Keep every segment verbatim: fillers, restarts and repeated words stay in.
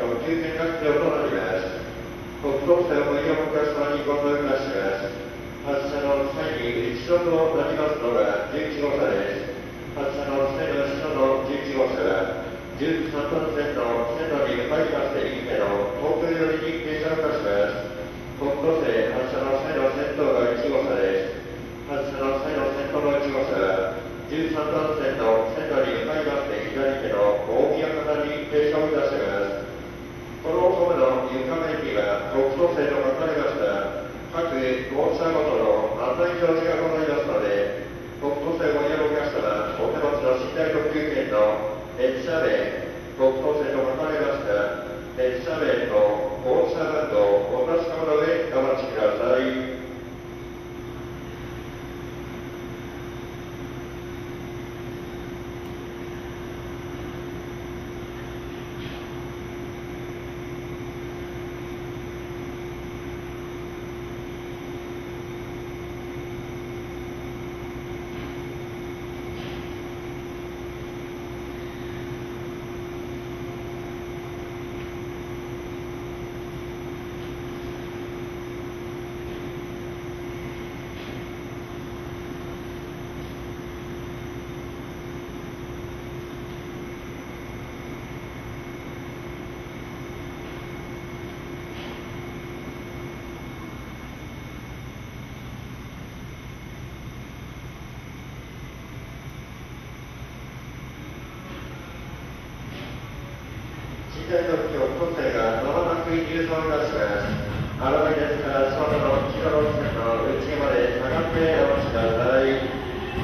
の休憩活動となります。国交省の医療課様にご案内いたします。発車の際に一度となりますのがじゅういち号車です。発車の際の後ろのじゅういち号車はじゅうさんばん線の線路に入りまして右手の東京寄りに停車いたします。国交省発車の際の先頭がいち号車です。発車の際の先頭のいち号車はじゅうさんばん線の線路に入りまして左手の大宮方に停車をいたします。このホームの床面には国交省と書かれました各号車ごとの案内表示がございますので、国交省ご利用のお客様、お手持ちの寝台特急券の列車名、国交省と書かれました列車名と号車番号をお確かめの上お待ちください。寝台特急本線がまもなく入場いたします。改めですから、そのの黄色路線の内まで下がってお待ちください。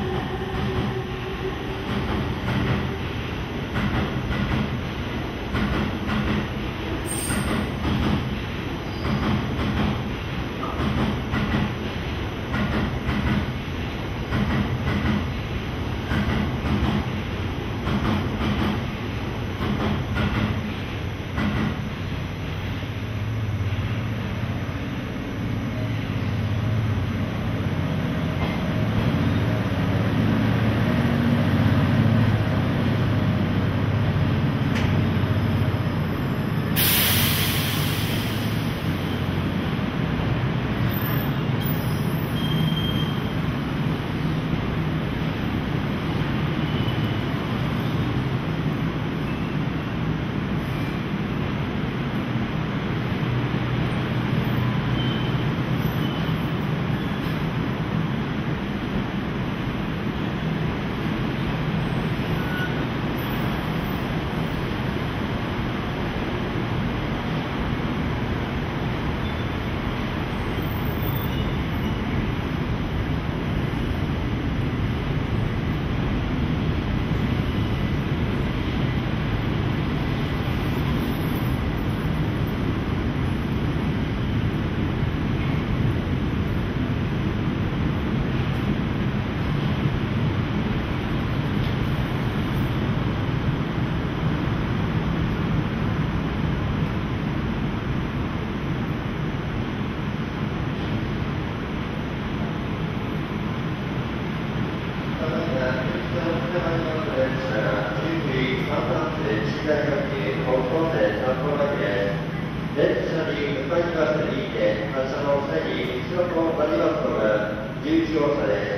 列車に向かいまして右手、発車の際に後ろとなりますのがじゅういち号車です。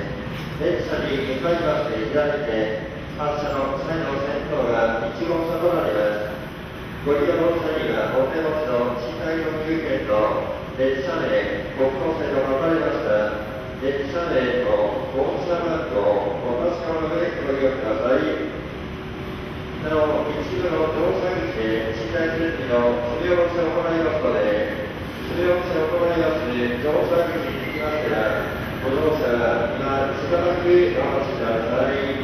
列車に向かいまして左手、発車の際の先頭がいち号車となります。ご利用の際にはお手持ちの寝台特急券と列車名、国交省と書かれました列車名と号車番号をお確かめの上ご利用ください。なお、一部の乗車口で寝台設備の積み下ろしを行いますので、積み下ろしを行います乗車口に行きましては、ご乗車は今しばらくお待ちください。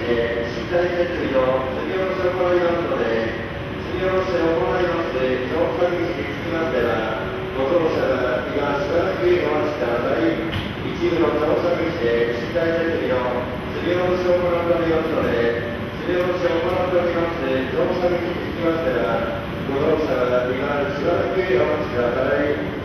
設備の積み下ろしを行いますので、積み下ろしを行います乗作口につきましては、ご乗車は今しばらくお待ちください。一部の乗車口で寝台設備の積み下ろしを行っておりますので、積み下ろしを行っております乗車口につきましては、ご乗車は今しばらくお待ちください。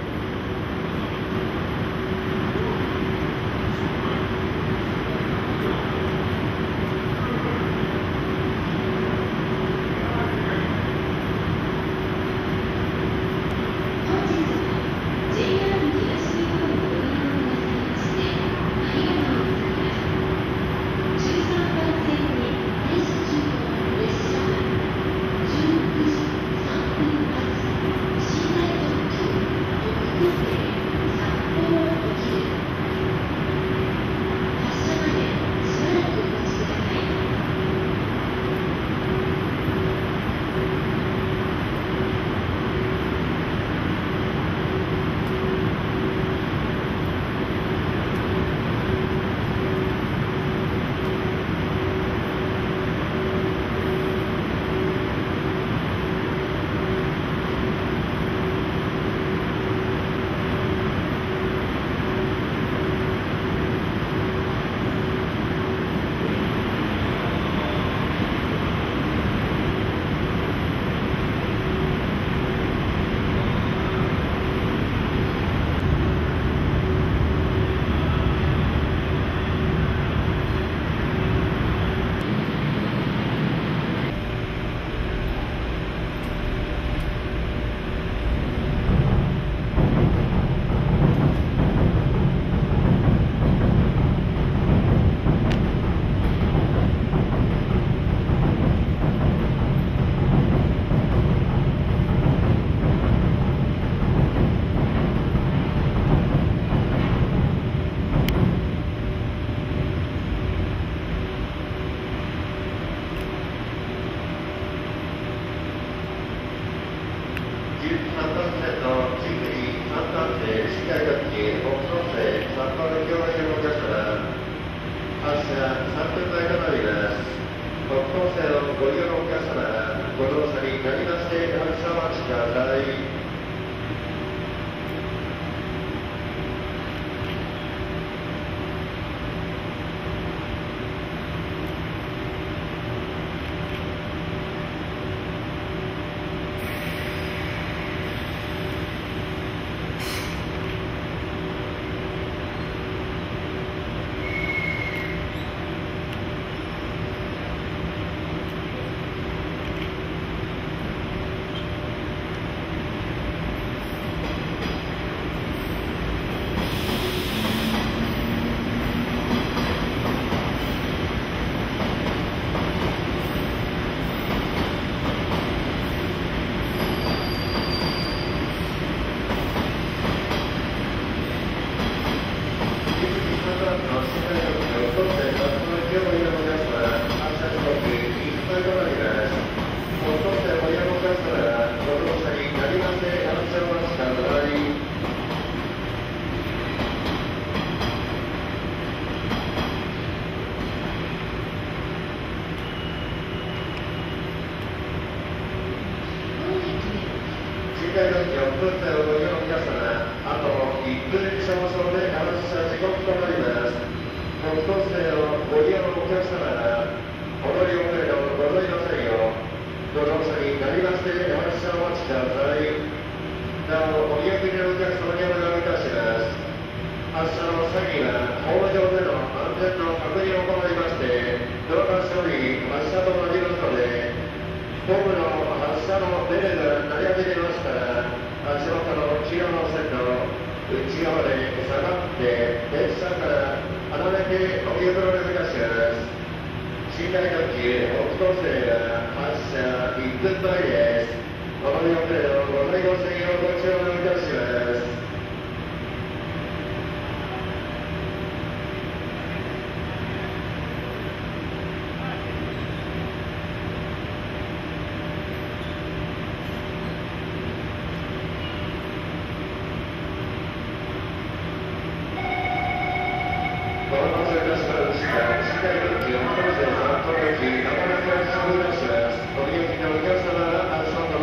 お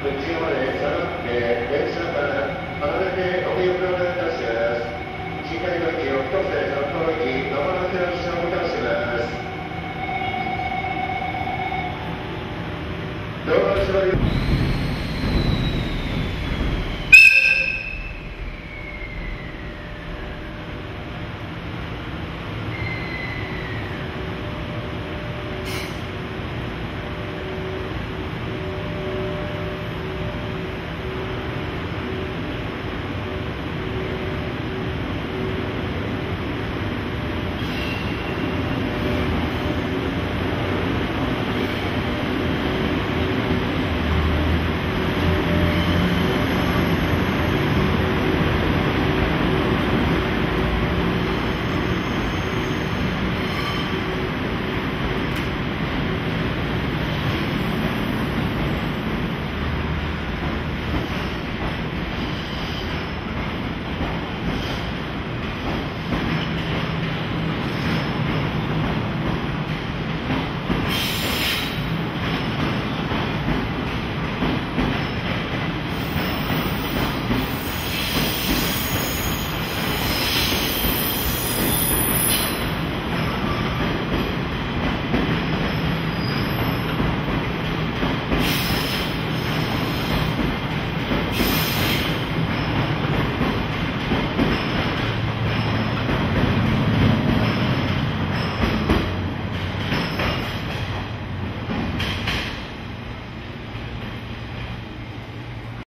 内側で下がって電車から離れてお見送りをお願いいたします。しっかりと息を一つでさんと息、まもなく列車を動かします。ドアの閉まり